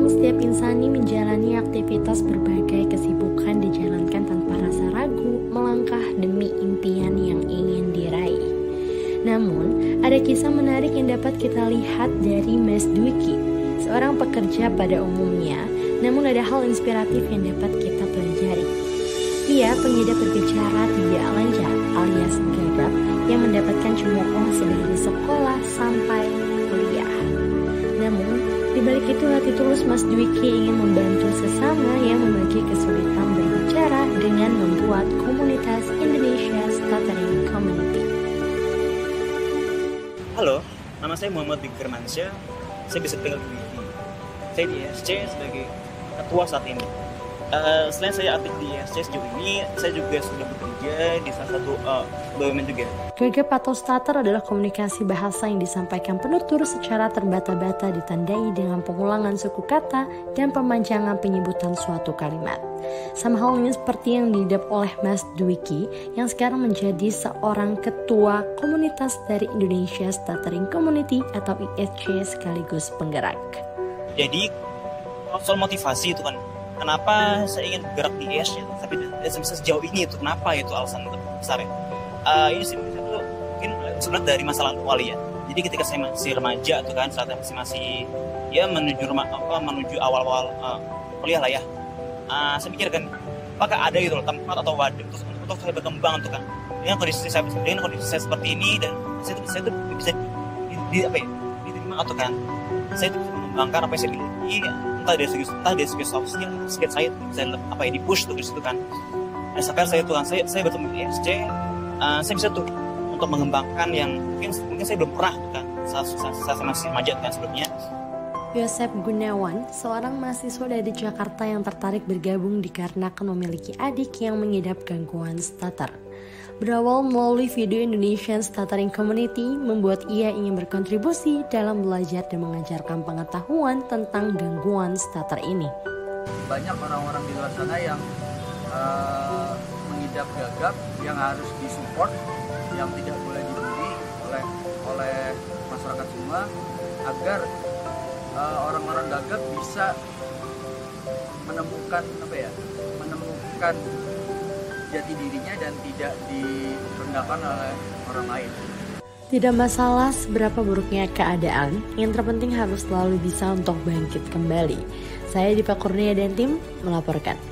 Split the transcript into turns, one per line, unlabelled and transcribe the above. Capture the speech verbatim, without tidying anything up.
Terkadang setiap insani menjalani aktivitas berbagai kesibukan dijalankan tanpa rasa ragu melangkah demi impian yang ingin diraih. Namun, ada kisah menarik yang dapat kita lihat dari Mas Dwiki, seorang pekerja pada umumnya, namun ada hal inspiratif yang dapat kita pelajari. Ia pengidap berbicara tidak lancar alias gagap yang mendapatkan cemooh dari sekolah sampai kuliah. Namun, di balik itu hati tulus Mas Dwiki ingin membantu sesama yang memiliki kesulitan berbicara dengan membuat komunitas Indonesia Stuttering Community.
Halo, nama saya Muhammad Bikir Mansyah. Saya bisa dipanggil Dwiki. Saya di I S C sebagai ketua saat ini. Uh, selain saya aktif di I S C sejauh ini, saya juga sudah bekerja di salah satu uh, B U M N juga.
Gagap atau stutter adalah komunikasi bahasa yang disampaikan penutur secara terbata-bata ditandai dengan pengulangan suku kata dan pemanjangan penyebutan suatu kalimat. Sama halnya seperti yang diidap oleh Mas Dwiki yang sekarang menjadi seorang ketua komunitas dari Indonesia Stuttering Community atau I S C sekaligus penggerak.
Jadi, soal motivasi itu kan, kenapa saya ingin bergerak di I S C tapi bisa sejauh ini itu kenapa itu alasan besar ya. Uh, ini sih itu mungkin sebenarnya dari masa lalu kali ya. Jadi ketika saya masih remaja tuh kan, saat masih masih ya menuju rumah apa menuju awal-awal uh, kuliah lah ya. Uh, saya mikir kan apakah ada gitu loh tempat atau wadah untuk, untuk saya berkembang tuh kan. Dengan kondisi saya dengan kondisi saya seperti ini dan saya tuh saya tuh bisa di, di apa ya diterima atau kan saya tuh bisa mengembangkan apa yang saya miliki, entah dari segi entah dari segi soft skill, skill saya bisa apa ya di push tuh di situ kan. Nah, sampai saya tuh kan saya saya bertemu di I S C, uh, saya bisa tuh untuk mengembangkan yang mungkin mungkin saya belum pernah tuh kan saat saya masih remaja kan sebelumnya.
Yosep Gunawan, seorang mahasiswa dari Jakarta yang tertarik bergabung dikarenakan memiliki adik yang mengidap gangguan stutter. Berawal melalui video Indonesian Stuttering Community, membuat ia ingin berkontribusi dalam belajar dan mengajarkan pengetahuan tentang gangguan stutter ini.
Banyak orang-orang di luar sana yang uh, mengidap gagap, yang harus disupport, yang tidak boleh dibully oleh oleh masyarakat semua, agar uh, orang-orang gagap bisa menemukan apa ya, menemukan jati dirinya dan tidak direndahkan oleh orang lain.
Tidak masalah seberapa buruknya keadaan, yang terpenting harus selalu bisa untuk bangkit kembali. Saya Dipa Kurnia dan tim melaporkan.